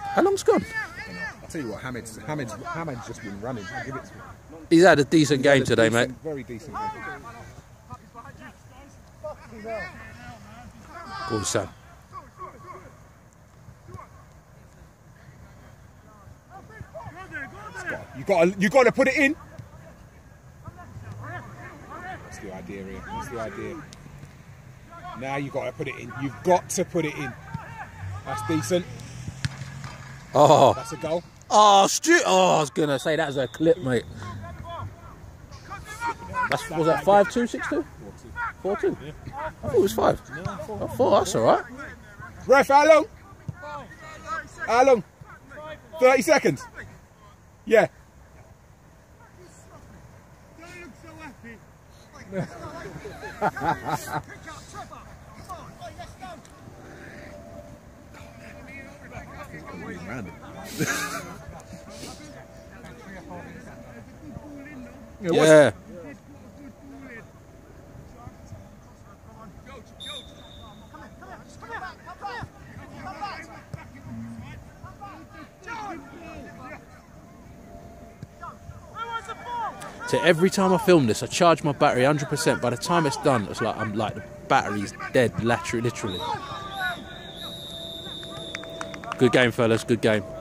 How long's gone? I'll tell you what, Hamid's just been running. I'll give it to him. He's had a decent game today, mate. Very decent game. Go on, son. You got to put it in. That's the idea here. That's the idea. Now you got to put it in. You've got to put it in. That's decent. Oh. That's a goal. Oh, Stu. Oh, I was gonna say that was a clip, mate. Was that 5-2, 6-2? 4-2. Yeah. I thought it was 5. No, 4. That's all right. Ref, how long? How long? 30 seconds. Yeah. Yeah. So every time I film this, I charge my battery 100%. By the time it's done, it's like the battery's dead, literally. Good game, fellas. Good game.